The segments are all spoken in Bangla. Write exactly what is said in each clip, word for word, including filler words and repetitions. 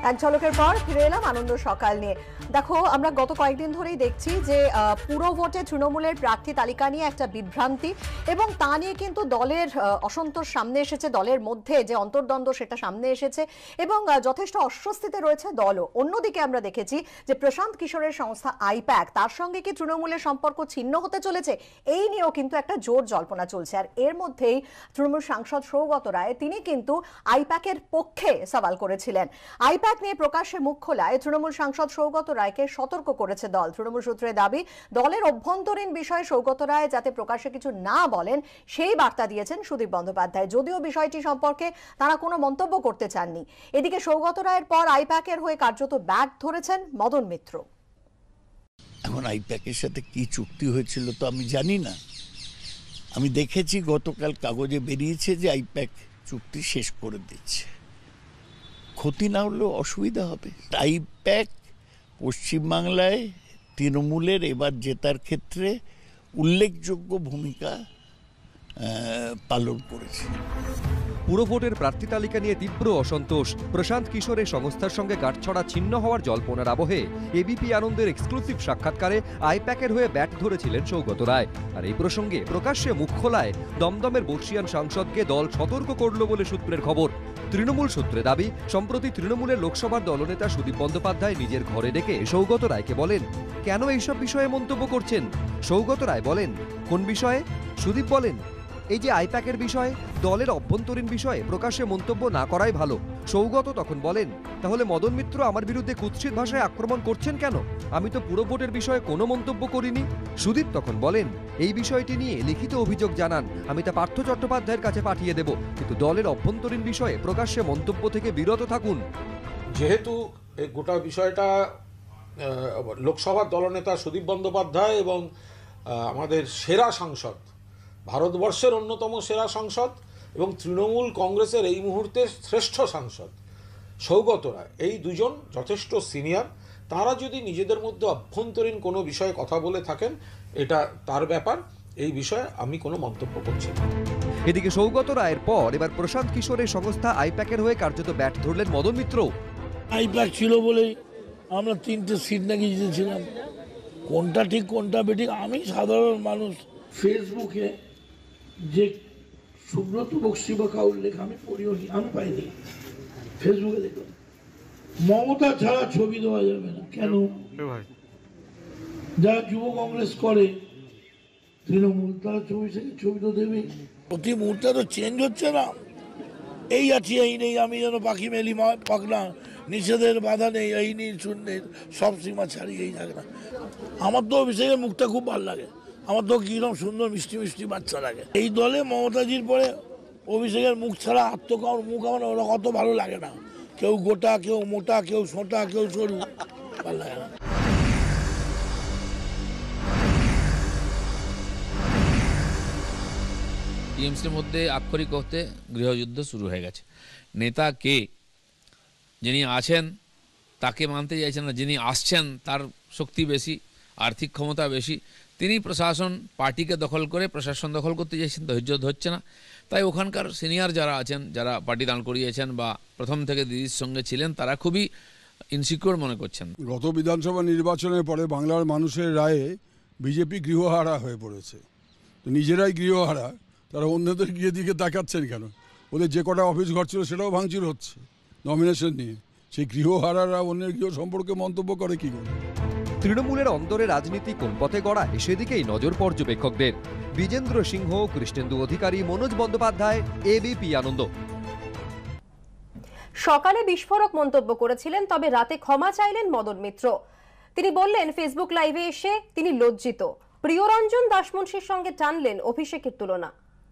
এক ঝলকের পর ফিরে এলাম আনন্দ সকাল নিয়ে। দেখো, আমরা গত কয়েকদিন ধরেই দেখছি যে পুরো ভোটে তৃণমূলের প্রার্থী তালিকা নিয়ে একটা বিভ্রান্তি এবং তা নিয়ে কিন্তু দলের অসন্তোষ সামনে এসেছে, দলের মধ্যে যে অন্তর্দ্বন্দ্ব সেটা সামনে এসেছে এবং যথেষ্ট অস্বস্তিতে রয়েছে দলও। অন্যদিকে আমরা দেখেছি যে প্রশান্ত কিশোরের সংস্থা আইপ্যাক, তার সঙ্গে কি তৃণমূলের সম্পর্ক ছিন্ন হতে চলেছে, এই নিয়েও কিন্তু একটা জোর জল্পনা চলছে। আর এর মধ্যেই তৃণমূল সাংসদ সৌগত রায় তিনি কিন্তু আইপ্যাকের পক্ষে সওয়াল করেছিলেন। আইপ্যাক নিয়ে প্রকাশ্যে মুখ খোলায় তৃণমূল সাংসদ সৌগত রায়কে সতর্ক করেছে দল। তৃণমূল সূত্রে দাবি, দলের অভ্যন্তরীণ বিষয়ে সৌগত রায় যাতে প্রকাশ্যে কিছু না বলেন সেই বার্তা দিয়েছেন সুদীপ বন্দ্যোপাধ্যায়, যদিও বিষয়টি সম্পর্কে তারা কোনো মন্তব্য করতে চাননি। এদিকে সৌগত রায়ের পর আইপ্যাকের হয়ে কার্যত ব্যাট ধরেছেন মদন মিত্র। এখন আইপ্যাকের সাথে কি চুক্তি হয়েছিল তো আমি জানি না। আমি দেখেছি গতকাল কাগজে বেরিয়েছে যে আইপ্যাক চুক্তি শেষ করে দিচ্ছে। ক্ষতি না হলেও অসুবিধা হবে। আইপ্যাক পশ্চিমবাংলায় তৃণমূলের এবার জেতার ক্ষেত্রে উল্লেখযোগ্য ভূমিকা পালন করেছে। পুরো ভোটের প্রার্থী তালিকা নিয়ে তীব্র অসন্তোষ। প্রশান্ত কিশোরের সংস্থার সঙ্গে গাঁটছড়া ছিন্ন হওয়ার জল্পনার আবহে এবিপি আনন্দের এক্সক্লুসিভ সাক্ষাৎকারে আইপ্যাকের হয়ে ব্যাট ধরেছিলেন সৌগত রায়। আর এই প্রসঙ্গে প্রকাশ্যে মুখ খোলায় দমদমের বর্ষিয়ান সাংসদকে দল সতর্ক করল বলে সূত্রের খবর। তৃণমূল সূত্রে দাবি, সম্প্রতি তৃণমূলের লোকসভার দলনেতা সুদীপ বন্দ্যোপাধ্যায় নিজের ঘরে ডেকে সৌগত রায়কে বলেন, কেন এইসব বিষয়ে মন্তব্য করছেন? সৌগত রায় বলেন, কোন বিষয়ে? সুদীপ বলেন, এই যে আইপ্যাকের বিষয়ে, দলের অভ্যন্তরীণ বিষয়ে প্রকাশ্যে মন্তব্য না করাই ভালো। সৌগত তখন বলেন, তাহলে মদন মিত্র আমার বিরুদ্ধে কুৎসিত ভাষায় আক্রমণ করছেন কেন? আমি তো পুরো ভোটের বিষয়ে কোনো মন্তব্য করিনি। সুদীপ তখন বলেন, এই বিষয়টি নিয়ে লিখিত অভিযোগ জানান, আমি তা পার্থ চট্টোপাধ্যায়ের কাছে পাঠিয়ে দেব, কিন্তু দলের অভ্যন্তরীণ বিষয়ে প্রকাশ্যে মন্তব্য থেকে বিরত থাকুন। যেহেতু এই গোটা বিষয়টা লোকসভার দলনেতা সুদীপ বন্দ্যোপাধ্যায় এবং আমাদের সেরা সাংসদ, ভারতবর্ষের অন্যতম সেরা সাংসদ এবং তৃণমূল কংগ্রেসের এই মুহূর্তের শ্রেষ্ঠ সাংসদ সৌগত রায়, এই দুজন যথেষ্ট সিনিয়র। তারা যদি নিজেদের মধ্যে অভ্যন্তরীণ কোনো বিষয়ে কথা বলে থাকেন, এটা তার ব্যাপার, এই বিষয়ে আমি কোনো মন্তব্য করছি না। এদিকে সৌগত রায়ের পর এবার প্রশান্ত কিশোরের সংস্থা আইপ্যাকের হয়ে কার্যত ব্যাট ধরলেন মদন মিত্র। আইপ্যাক ছিল বলেই আমরা তিনটে সিট নাকি জিতেছিলাম। কোনটা ঠিক কোনটা বেঠিক আমি সাধারণ মানুষ ফেসবুকে যে সুব্রত বক্সি বা কাউর লেখা আমি পড়িও নি, আমি পাইনি, ফেসবুকে দেখলাম মমতা ছাড়া ছবি দেওয়া যাবে না। কেন? যারা যুব কংগ্রেস করে তৃণমূল, তারা ছবি থেকে ছবি তো দেবে। প্রতি মুহূর্তে তো চেঞ্জ হচ্ছে না, এই আছি এই নেই, আমি যেন পাখি মেলি পাকনা, নিষেধের বাধা নেই, এই নেই শূন্যের সব সীমা ছাড়িয়েই থাকে না। আমার তো অভিষেকের মুখটা খুব ভালো লাগে, আমার তো কিরকম সুন্দর মিষ্টি মিষ্টি বাচ্চা লাগে। এই দলে মমতাজির পরে অভিষেকের মুখ ছাড়া আর তো কারোর মুখ আমার ওরা অত ভালো লাগে না। কেউ গোটা, কেউ মোটা, কেউ সোটা, কেউ সরু, ভালো লাগে না। টিএমসির মধ্যে আক্ষরিক অর্থে গৃহযুদ্ধ শুরু হয়ে গেছে। নেতা কে, যিনি আছেন তাকে মানতে চাইছেন না, যিনি আসছেন তার শক্তি বেশি, আর্থিক ক্ষমতা বেশি, তিনি প্রশাসন পার্টিকে দখল করে প্রশাসন দখল করতে চাইছেন, ধৈর্য ধরছে না। তাই ওখানকার সিনিয়র যারা আছেন, যারা পার্টি দাঁড় করিয়েছেন বা প্রথম থেকে দিদির সঙ্গে ছিলেন, তারা খুবই ইনসিকিউর মনে করছেন। গত বিধানসভা নির্বাচনের পরে বাংলার মানুষের রায়ে বিজেপি গৃহহারা হয়ে পড়েছে। তো নিজেরাই গৃহহারা, তারা অন্যদের গিয়ে দিকে তাকাচ্ছেন কেন? ওদের যে কটা অফিস ঘর ছিল সেটাও ভাঙচুর হচ্ছে নমিনেশন নিয়ে। সেই গৃহহারারা অন্যের গৃহ সম্পর্কে মন্তব্য করে কি করে? তৃণমূলের অন্দরে রাজনীতি কোন পথে গড়ায় সেদিকেই নজর পর্যবেক্ষকদের। বিজেন্দ্র সিংহ, কৃষ্ণেন্দু অধিকারী, মনোজ বন্দ্যোপাধ্যায়, এবিপি আনন্দ। সকালে বিস্ফোরক মন্তব্য করেছিলেন, তবে রাতে ক্ষমা চাইলেন মদন মিত্র। তিনি বললেন, ফেসবুক লাইভে এসে তিনি লজ্জিত। প্রিয়রঞ্জন দাসমুন্সির সঙ্গে টানলেন অভিষেকের তুলনা।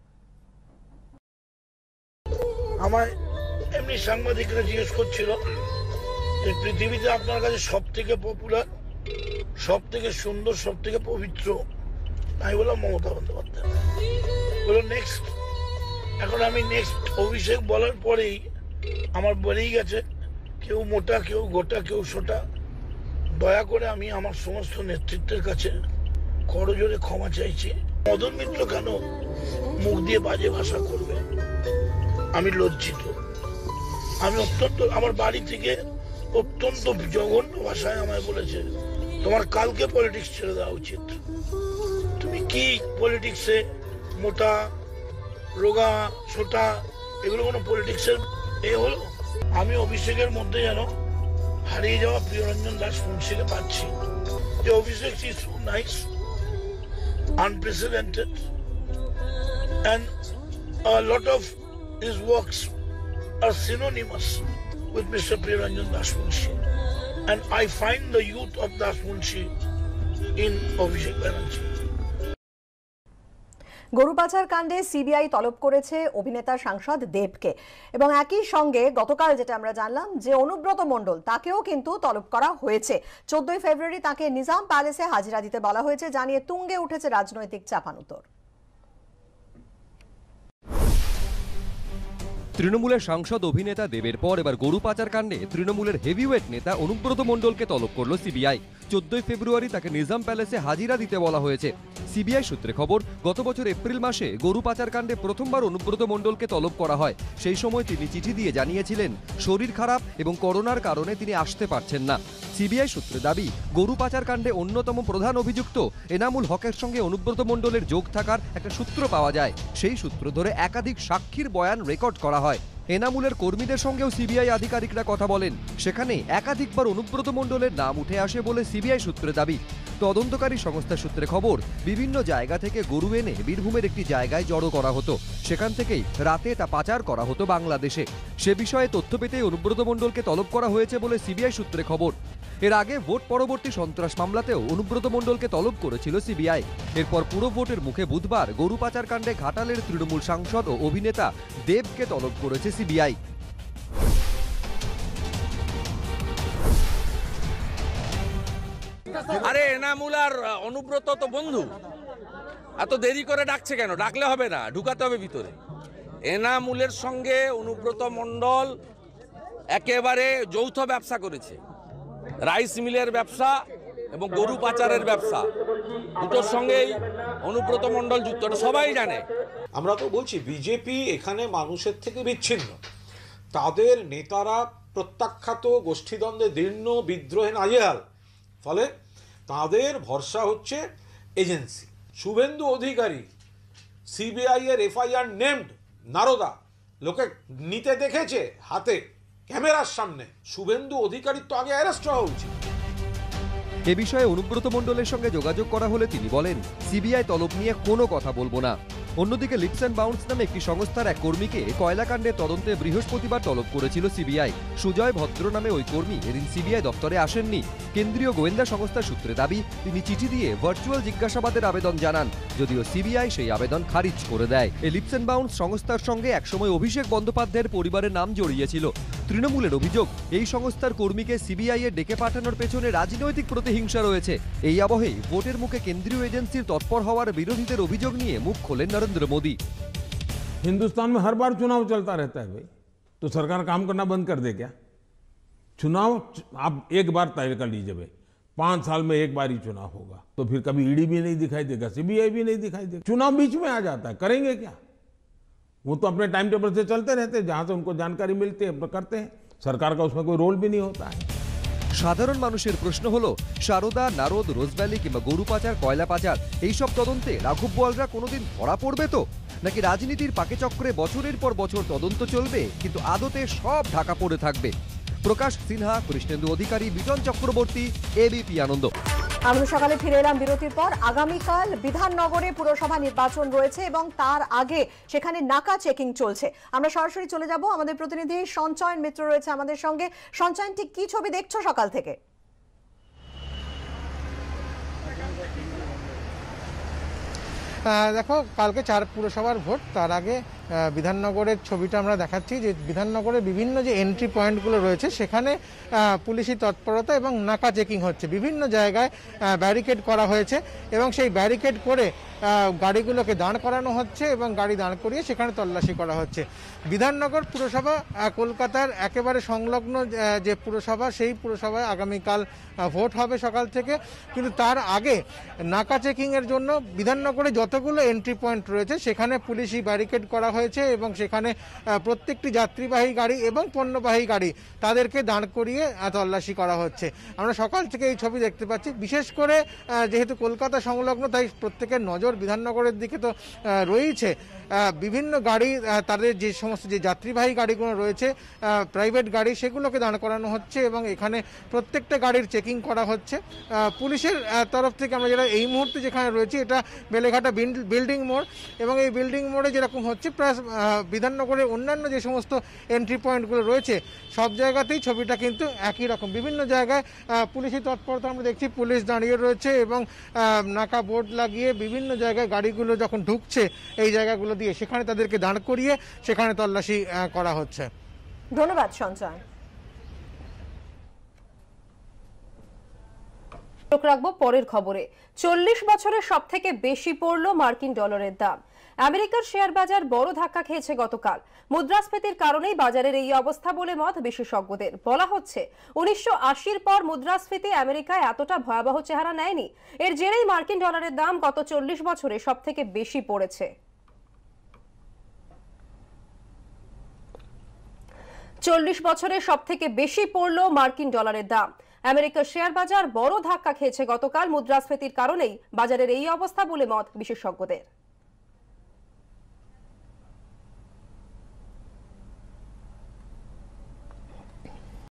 আমার এমনি সাংবাদিকরা জিজ্ঞেস করছিল, এই পৃথিবীতে আপনার কাছে সব থেকে পপুলার, সব থেকে সুন্দর, সব থেকে পবিত্র, আমি বললাম মমতা বন্দ্যোপাধ্যায়। বললো নেক্সট। এখন আমি নেক্সট অভিষেক বলার পরেই আমার বলেই গেছে, কেউ মোটা, কেউ গোটা, কেউ সোটা। দয়া করে আমি আমার সমস্ত নেতৃত্বের কাছে করজোরে ক্ষমা চাইছি। মদন মিত্র কেন মুখ দিয়ে বাজে ভাষা করবে? আমি লজ্জিত। আমি অত্যন্ত, আমার বাড়ি থেকে অত্যন্ত জঘন্য ভাষায় আমায় বলেছে, তোমার কালকে পলিটিক্স ছেড়ে দেওয়া উচিত। তুমি কি পলিটিক্সে মোটা রোগা ছোটা এগুলো কোনো পলিটিক্সের এ হলো? আমি অভিষেকের মধ্যে যেন হারিয়ে যাওয়া প্রিয়রঞ্জন দাস মুন্সিকে পাচ্ছি। যে Abhishek is so nice, unprecedented, and a lot of his works are synonymous with Mister Priyaranjan Das Munshi, and I find the youth of Das Munshi in Abhishek Banerjee. গরু পাচার কাণ্ডে সিবিআই তলব করেছে অভিনেতা সাংসদ দেবকে, এবং একই সঙ্গে গতকাল যেটা আমরা জানলাম যে অনুব্রত মণ্ডল তাকেও কিন্তু তলব করা হয়েছে। চোদ্দই ফেব্রুয়ারি তাকে নিজাম প্যালেসে হাজিরা দিতে বলা হয়েছে, জানিয়ে তুঙ্গে উঠেছে রাজনৈতিক চাপানুতর। তৃণমূলের সাংসদ অভিনেতা দেবের পর এবার গরু পাচার কাণ্ডে তৃণমূলের হেভিওয়েট নেতা অনুব্রত মণ্ডলকে তলব করল সিবিআই। চোদ্দই ফেব্রুয়ারি তাকে নিজাম প্যালেসে হাজিরা দিতে বলা হয়েছে। সিবিআই সূত্রে খবর, গত বছর এপ্রিল মাসে গরু পাচার কাণ্ডে প্রথমবার অনুব্রত মণ্ডলকে তলব করা হয়। সেই সময় তিনি চিঠি দিয়ে জানিয়েছিলেন শরীর খারাপ এবং করোনার কারণে তিনি আসতে পারছেন না। সিবিআই সূত্রে দাবি, গরু পাচার কাণ্ডে অন্যতম প্রধান অভিযুক্ত এনামুল হকের সঙ্গে অনুব্রত মণ্ডলের যোগ থাকার একটা সূত্র পাওয়া যায়। সেই সূত্র ধরে একাধিক সাক্ষীর বয়ান রেকর্ড করা হয়। এনামুলের কর্মীদের সঙ্গেও সিবিআই আধিকারিকরা কথা বলেন, সেখানে একাধিকবার অনুব্রত মণ্ডলের নাম উঠে আসে বলে সিবিআই সূত্রে দাবি। তদন্তকারী সংস্থা সূত্রে খবর, বিভিন্ন জায়গা থেকে গরু এনে বীরভূমের একটি জায়গায় জড়ো করা হতো, সেখান থেকেই রাতে তা পাচার করা হতো বাংলাদেশে। সে বিষয়ে তথ্য পেতে অনুব্রত মণ্ডলকে তলব করা হয়েছে বলে সিবিআই সূত্রে খবর। এর আগে ভোট পরবর্তী সন্ত্রাস মামলাতেও অনুব্রত মণ্ডলকে তলব করেছিল সিবিআই। এরপর পুরো ভোটের মুখে বুধবার গরু পাচার কাণ্ডে ঘাটালের তৃণমূল সাংসদ ও অভিনেতা দেবকে তলব করেছে সিবিআই। আরে এনামুল আর অনুব্রত তো বন্ধু, এত দেরি করে ডাকছে কেন? ডাকলে হবে না, ঢুকাতে হবে ভিতরে। এনামুলের সঙ্গে অনুব্রত মণ্ডল একেবারে যৌথ ব্যবসা করেছে, রাইস মিলের ব্যবসা এবং গরু পাচারের ব্যবসা, দুটোর সঙ্গেই অনুব্রত মণ্ডল যুক্ত, এটা সবাই জানে। আমরা তো বলছি বিজেপি এখানে মানুষের থেকে বিচ্ছিন্ন, তাদের নেতারা প্রত্যাখ্যাত, গোষ্ঠীদ্বন্দ্বে দীর্ণ, বিদ্রোহে নাজেহাল, ফলে তাদের ভরসা হচ্ছে এজেন্সি। শুভেন্দু অধিকারী সিবিআই এর এফআইআর নেমড নারদা লোকে নিতে দেখেছে হাতে ক্যামেরার সামনে, শুভেন্দু অধিকারীর তো আগে অ্যারেস্ট হওয়া উচিত। এ বিষয়ে অনুব্রত মণ্ডলের সঙ্গে যোগাযোগ করা হলে তিনি বলেন, সিবিআই তলব নিয়ে কোনো কথা বলবো না। অন্যদিকে লিপস অ্যান্ড বাউন্স নামে একটি সংস্থার এক কর্মীকে কয়লাকাণ্ডের তদন্তে বৃহস্পতিবার তলব করেছিল সিবিআই। সুজয় ভদ্র নামে ওই কর্মী এদিন সিবিআই দপ্তরে আসেননি। কেন্দ্রীয় গোয়েন্দা সংস্থার সূত্রে দাবি, তিনি চিঠি দিয়ে ভার্চুয়াল জিজ্ঞাসাবাদের আবেদন জানান, যদিও সিবিআই সেই আবেদন খারিজ করে দেয়। এই লিপস অ্যান্ড বাউন্স সংস্থার সঙ্গে একসময় অভিষেক বন্দ্যোপাধ্যায়ের পরিবারের নাম জড়িয়েছিল। তৃণমূলের অভিযোগ, এই সংস্থার কর্মীকে সিবিআই এর ডেকে পাঠানোর পেছনে রাজনৈতিক প্রতিহিংসা রয়েছে। এই আবহে ভোটের মুখে কেন্দ্রীয় এজেন্সির তৎপর হওয়ার বিরোধীদের অভিযোগ নিয়ে মুখ খোলেন নরেন্দ্র মোदी। हिंदुस्तान में हर बार चुनाव चलता रहता है भाई, तो सरकार काम करना बंद कर दे क्या? चुनाव आप एक बार तय कर लीजिए भाई, पांच साल में एक बार ही चुनाव होगा, तो फिर कभी ईडी भी नहीं दिखाई देगा, सीबीआई भी नहीं दिखाई देगा, चुनाव बीच में आ जाता है, करेंगे क्या? वो तो अपने टाइम टेबल से चलते रहते हैं, जहां से उनको जानकारी मिलती है करते हैं, सरकार का उसमें कोई रोल भी नहीं होता है। সাধারণ মানুষের প্রশ্ন হলো, সারদা, নারদ, রোজভ্যালি কিংবা গরু পাচার, কয়লা পাচার এইসব তদন্তে রাঘব বোয়ালরা কোনোদিন ধরা পড়বে তো? নাকি রাজনীতির পাকে চক্রে বছরের পর বছর তদন্ত চলবে, কিন্তু আদতে সব ঢাকা পড়ে থাকবে? প্রকাশ সিনহা, কৃষ্ণেন্দু অধিকারী, বিজন চক্রবর্তী, এবিপি আনন্দ। আমরা সকালে ফিরে এলাম বিরতির পর। আগামীকাল বিধাননগরে পুরসভা নির্বাচন রয়েছে এবং তার আগে সেখানে নাকা চেকিং চলছে। আমরা সরাসরি চলে যাব, আমাদের প্রতিনিধি সঞ্চয়ন মিত্র রয়েছে আমাদের সঙ্গে। সঞ্চয়ন, ঠিক কি ছবি দেখছো সকাল থেকে? দেখো, কালকে চার পুরসভার ভোট, তার আগে বিধাননগরের ছবিটা আমরা দেখাচ্ছি যে বিধাননগরের বিভিন্ন যে এন্ট্রি পয়েন্টগুলো রয়েছে সেখানে পুলিশি তৎপরতা এবং নাকা চেকিং হচ্ছে। বিভিন্ন জায়গায় ব্যারিকেড করা হয়েছে এবং সেই ব্যারিকেড করে গাড়িগুলোকে দাঁড় করানো হচ্ছে এবং গাড়ি দাঁড় করিয়ে সেখানে তল্লাশি করা হচ্ছে। বিধাননগর পুরসভা কলকাতার একেবারে সংলগ্ন যে পুরসভা, সেই পুরসভায় আগামীকাল ভোট হবে সকাল থেকে, কিন্তু তার আগে নাকা চেকিংয়ের জন্য বিধাননগরে যতগুলো এন্ট্রি পয়েন্ট রয়েছে সেখানে পুলিশি ব্যারিকেড করা হয়েছে। হয়েছে এবং সেখানে প্রত্যেকটি যাত্রীবাহী গাড়ি এবং পণ্যবাহী গাড়ি তাদেরকে দাঁড় করিয়ে তল্লাশি করা হচ্ছে। আমরা সকাল থেকে এই ছবি দেখতে পাচ্ছি। বিশেষ করে যেহেতু কলকাতা সংলগ্ন, তাই প্রত্যেকের নজর বিধাননগরের দিকে তো রয়েছে। বিভিন্ন গাড়ি, তাদের যে সমস্ত যে যাত্রীবাহী গাড়িগুলো রয়েছে, প্রাইভেট গাড়ি, সেগুলোকে দাঁড় করানো হচ্ছে এবং এখানে প্রত্যেকটা গাড়ির চেকিং করা হচ্ছে পুলিশের তরফ থেকে। আমরা যেটা এই মুহূর্তে যেখানে রয়েছি, এটা বেলেঘাটা বিল্ডিং মোড়, এবং এই বিল্ডিং মোড়ে যেরকম হচ্ছে প্রায় বিধাননগরের অন্যান্য যে সমস্ত এন্ট্রি পয়েন্টগুলো রয়েছে সব জায়গাতেই ছবিটা কিন্তু একই রকম। বিভিন্ন জায়গায় পুলিশি তৎপরতা আমরা দেখছি, পুলিশ দাঁড়িয়ে রয়েছে এবং নাকা বোর্ড লাগিয়ে বিভিন্ন জায়গায় গাড়িগুলো যখন ঢুকছে এই জায়গাগুলো দিয়ে সেখানে তাদেরকে দাঁড় করিয়ে সেখানে তল্লাশি করা হচ্ছে। ধন্যবাদ সঞ্জয়। রাখবো পরের খবরে। চল্লিশ বছরের সব থেকে বেশি পড়লো মার্কিন ডলারের দাম। আমেরিকার শেয়ার বাজার বড় ধাক্কা খেয়েছে গতকাল। মুদ্রাস্ফীতির কারণেই বাজারের এই অবস্থা বলে মত বিশেষজ্ঞদের। বলা হচ্ছে উনিশশো আশির পর মুদ্রাস্ফীতি আমেরিকায় এতটা ভয়াবহ চেহারা নেয়নি। এর জেরেই মার্কিন ডলারের দাম গত চল্লিশ বছরে সব থেকে বেশি পড়েছে। চল্লিশ বছরে সব থেকে বেশি পড়লো মার্কিন ডলারের দাম। আমেরিকার শেয়ার বাজার বড় ধাক্কা খেয়েছে গতকাল। মুদ্রাস্ফীতির কারণেই বাজারের এই অবস্থা বলে মত বিশেষজ্ঞদের।